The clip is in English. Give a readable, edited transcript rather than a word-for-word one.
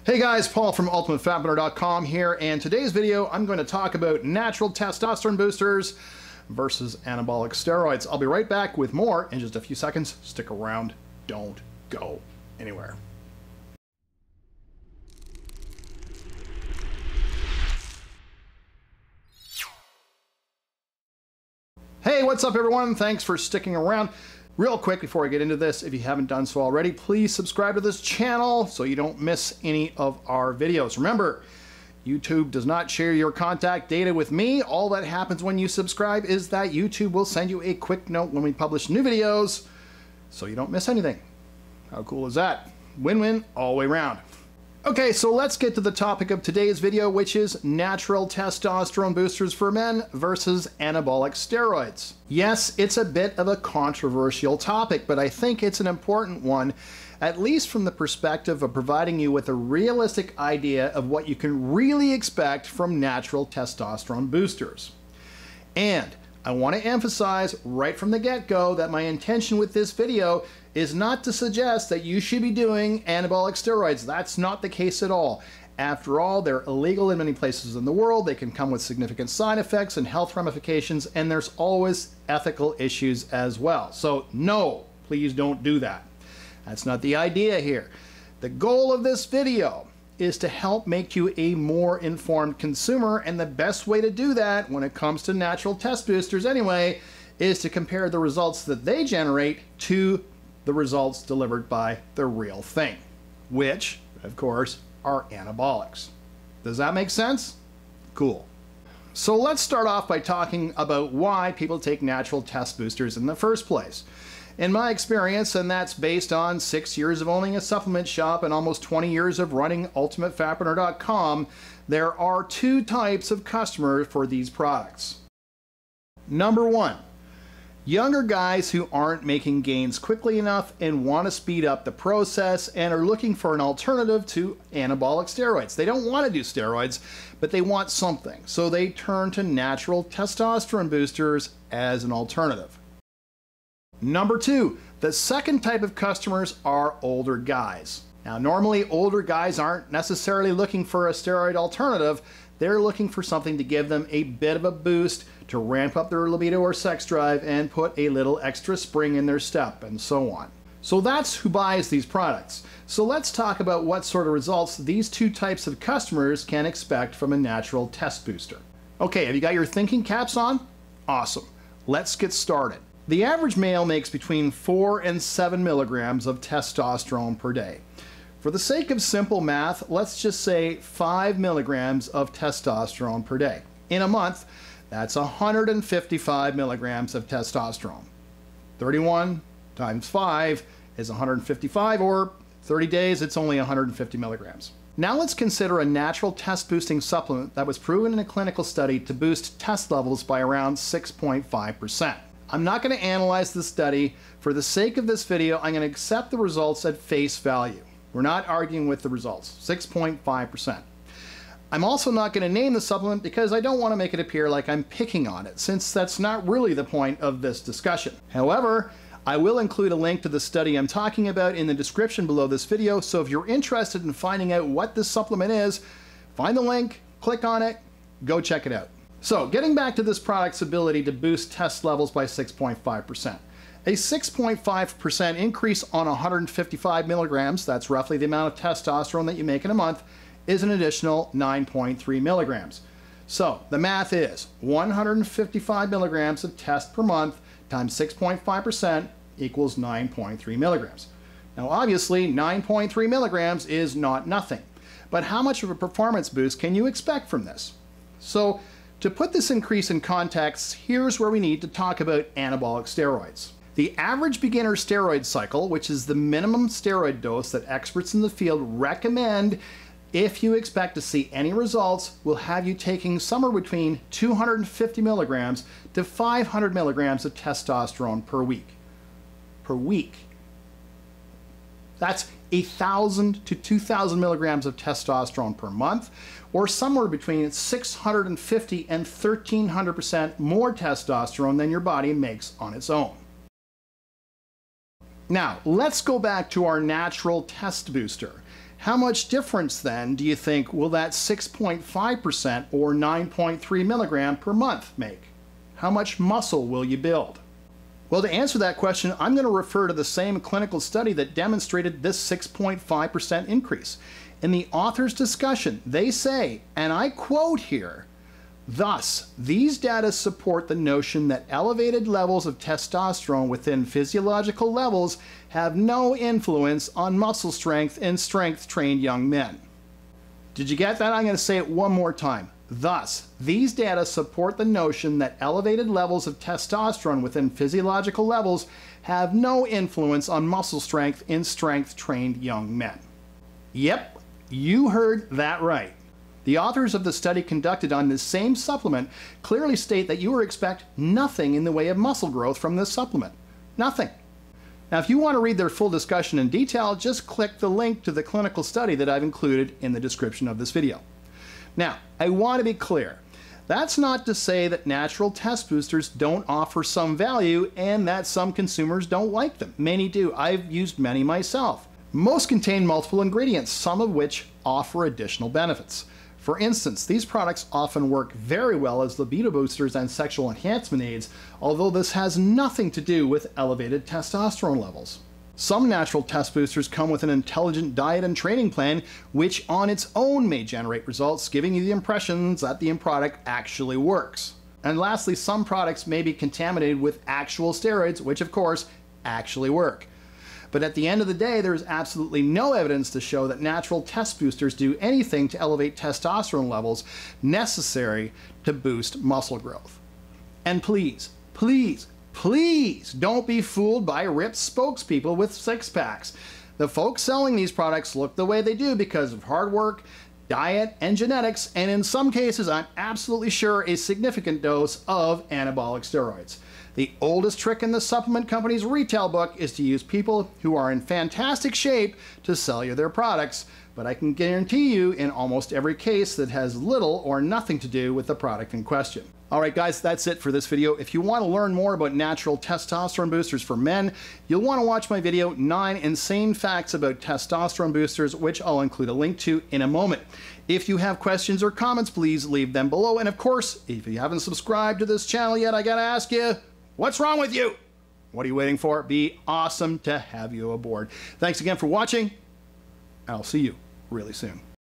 Hey guys, Paul from UltimateFatBurner.com here, and today's video I'm going to talk about natural testosterone boosters versus anabolic steroids. I'll be right back with more in just a few seconds. Stick around, don't go anywhere. Hey, what's up everyone? Thanks for sticking around. Real quick before I get into this, if you haven't done so already, please subscribe to this channel so you don't miss any of our videos. Remember, YouTube does not share your contact data with me. All that happens when you subscribe is that YouTube will send you a quick note when we publish new videos so you don't miss anything. How cool is that? Win-win all the way around. Okay, so let's get to the topic of today's video, which is natural testosterone boosters for men versus anabolic steroids. Yes, it's a bit of a controversial topic, but I think it's an important one, at least from the perspective of providing you with a realistic idea of what you can really expect from natural testosterone boosters. And I want to emphasize right from the get-go that my intention with this video is not to suggest that you should be doing anabolic steroids. That's not the case at all. After all, they're illegal in many places in the world. They can come with significant side effects and health ramifications, and there's always ethical issues as well. So no, please don't do that. That's not the idea here. The goal of this video is to help make you a more informed consumer, and the best way to do that when it comes to natural test boosters anyway is to compare the results that they generate to the results delivered by the real thing, which of course are anabolics. Does that make sense? Cool. So let's start off by talking about why people take natural test boosters in the first place. In my experience, and that's based on 6 years of owning a supplement shop and almost 20 years of running UltimateFatBurner.com, there are two types of customers for these products. Number one, younger guys who aren't making gains quickly enough and want to speed up the process and are looking for an alternative to anabolic steroids. They don't want to do steroids, but they want something, so they turn to natural testosterone boosters as an alternative. Number two, the second type of customers are older guys. Now, normally older guys aren't necessarily looking for a steroid alternative. They're looking for something to give them a bit of a boost to ramp up their libido or sex drive and put a little extra spring in their step and so on. So that's who buys these products. So let's talk about what sort of results these two types of customers can expect from a natural test booster. Okay, have you got your thinking caps on? Awesome. Let's get started. The average male makes between 4 and 7 milligrams of testosterone per day. For the sake of simple math, let's just say 5 milligrams of testosterone per day. In a month, that's 155 milligrams of testosterone. 31 times 5 is 155, or 30 days, it's only 150 milligrams. Now let's consider a natural test boosting supplement that was proven in a clinical study to boost test levels by around 6.5%. I'm not going to analyze the study. For the sake of this video, I'm going to accept the results at face value. We're not arguing with the results, 6.5%. I'm also not going to name the supplement because I don't want to make it appear like I'm picking on it, since that's not really the point of this discussion. However, I will include a link to the study I'm talking about in the description below this video, so if you're interested in finding out what this supplement is, find the link, click on it, go check it out. So getting back to this product's ability to boost test levels by 6.5%. A 6.5% increase on 155 milligrams, that's roughly the amount of testosterone that you make in a month, is an additional 9.3 milligrams. So the math is 155 milligrams of test per month times 6.5% equals 9.3 milligrams. Now obviously 9.3 milligrams is not nothing, but how much of a performance boost can you expect from this? So to put this increase in context, here's where we need to talk about anabolic steroids. The average beginner steroid cycle, which is the minimum steroid dose that experts in the field recommend if you expect to see any results, will have you taking somewhere between 250 milligrams to 500 milligrams of testosterone per week. Per week. That's 1,000 to 2,000 milligrams of testosterone per month, or somewhere between 650 and 1,300% more testosterone than your body makes on its own. Now, let's go back to our natural test booster. How much difference then do you think will that 6.5% or 9.3 milligram per month make? How much muscle will you build? Well, to answer that question, I'm going to refer to the same clinical study that demonstrated this 6.5% increase. In the author's discussion, they say, and I quote here, "Thus, these data support the notion that elevated levels of testosterone within physiological levels have no influence on muscle strength in strength-trained young men." Did you get that? I'm going to say it one more time. Thus, these data support the notion that elevated levels of testosterone within physiological levels have no influence on muscle strength in strength-trained young men. Yep, you heard that right. The authors of the study conducted on this same supplement clearly state that you would expect nothing in the way of muscle growth from this supplement. Nothing. Now, if you want to read their full discussion in detail, just click the link to the clinical study that I've included in the description of this video. Now, I want to be clear. That's not to say that natural test boosters don't offer some value and that some consumers don't like them. Many do. I've used many myself. Most contain multiple ingredients, some of which offer additional benefits. For instance, these products often work very well as libido boosters and sexual enhancement aids, although this has nothing to do with elevated testosterone levels. Some natural test boosters come with an intelligent diet and training plan, which on its own may generate results, giving you the impressions that the product actually works. And lastly, some products may be contaminated with actual steroids, which of course actually work. But at the end of the day, there is absolutely no evidence to show that natural test boosters do anything to elevate testosterone levels necessary to boost muscle growth. And please, please, please don't be fooled by ripped spokespeople with six-packs. The folks selling these products look the way they do because of hard work, diet, and genetics, and in some cases, I'm absolutely sure, a significant dose of anabolic steroids. The oldest trick in the supplement company's retail book is to use people who are in fantastic shape to sell you their products, but I can guarantee you in almost every case that has little or nothing to do with the product in question. Alright guys, that's it for this video. If you want to learn more about natural testosterone boosters for men, you'll want to watch my video 9 Insane Facts About Testosterone Boosters, which I'll include a link to in a moment. If you have questions or comments, please leave them below. And of course, if you haven't subscribed to this channel yet, I gotta ask you, what's wrong with you? What are you waiting for? It'd be awesome to have you aboard. Thanks again for watching. I'll see you really soon.